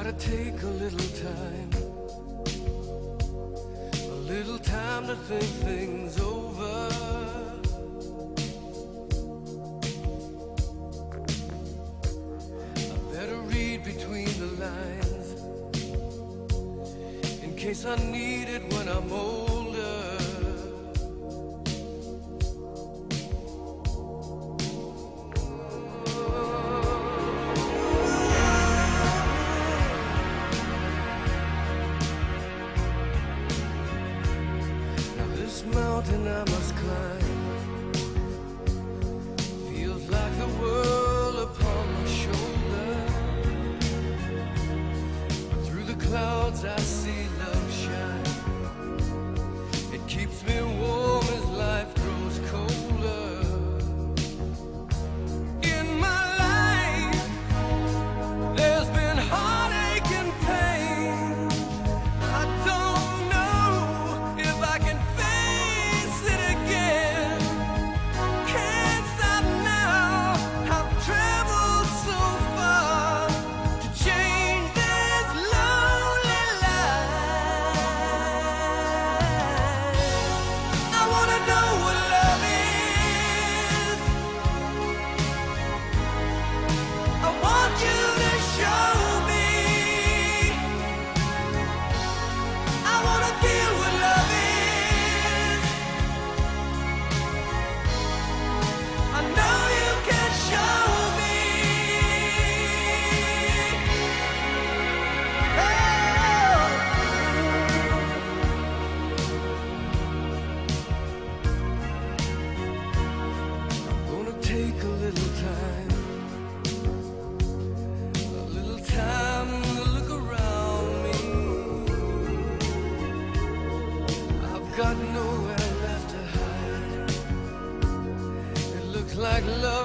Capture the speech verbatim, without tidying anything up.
Gotta take a little time, a little time to think things over. I better read between the lines in case I need it when I'm older. This mountain I must climb feels like the world upon my shoulder. Through the clouds I see love shine. It keeps me warm as life grows colder. In my life there's been heartache and pain. I don't know if I can take a little time, a little time to look around me. I've got nowhere left to hide. It looks like love